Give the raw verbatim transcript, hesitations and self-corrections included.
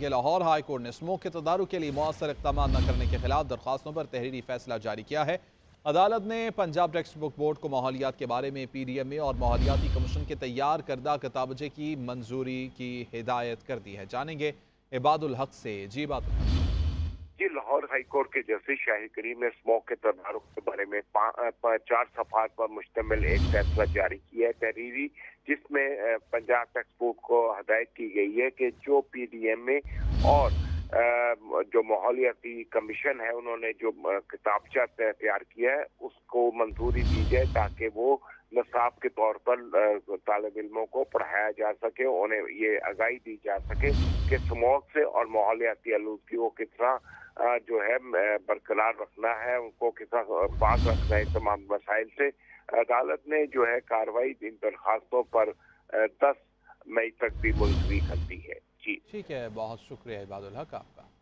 कि Lahore high court ने smoke के तदारुक के लिए मौसर इक़दाम न करने के खिलाफ दरखास्तों पर तहरीरी फैसला जारी किया है। अदालत ने पंजाब टेक्स्ट बुक बोर्ड को माहौलियात के बारे में पी डी एम ए और माहौलियाती कमीशन के तैयार करदा किताबचे की मंजूरी की हिदायत कर दी है। जानेंगे इबादुल हक से। जी बात जी, लाहौर हाई कोर्ट के जस्टिस शाही करीम ने स्मोक के तदारुक के बारे में चार सफात पर मुश्तमिल एक फैसला जारी किया है तहरीरी, जिसमें पंजाब टेक्स्ट बुक को हदायत की गई है कि जो पी डी एम ए और जो माहौलियाती कमीशन है उन्होंने जो किताबचा तैयार किया है उसको मंजूरी दी जाए ताकि वो नसाब के तौर पर तालिब इल्मों को पढ़ाया जा सके, उन्हें ये आगाही दी जा सके कि स्मोक से और माहौलियाती आलूदगी को किस तरह जो है बरकरार रखना है, उनको किस तरह पाक रखना है तमाम मसाइल से। अदालत ने जो है कार्रवाई इन दरखास्तों पर दस मई तक भी मुलतवी कर दी है। जी ठीक है, बहुत शुक्रिया इबादुल हक आपका।